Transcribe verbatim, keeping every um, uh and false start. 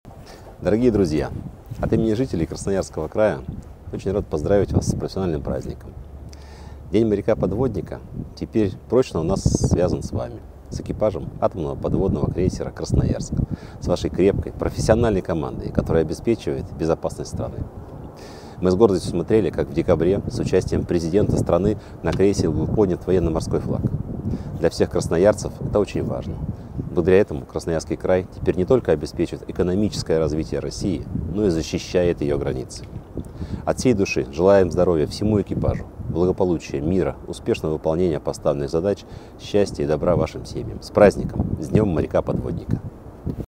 Дорогие друзья, от имени жителей Красноярского края очень рад поздравить вас с профессиональным праздником. День моряка-подводника теперь прочно у нас связан с вами, с экипажем атомного подводного крейсера «Красноярск», с вашей крепкой, профессиональной командой, которая обеспечивает безопасность страны. Мы с гордостью смотрели, как в декабре с участием президента страны на крейсере был поднят военно-морской флаг. Для всех красноярцев это очень важно. Благодаря этому Красноярский край теперь не только обеспечивает экономическое развитие России, но и защищает ее границы. От всей души желаем здоровья всему экипажу, благополучия, мира, успешного выполнения поставленных задач, счастья и добра вашим семьям. С праздником! С Днем моряка-подводника!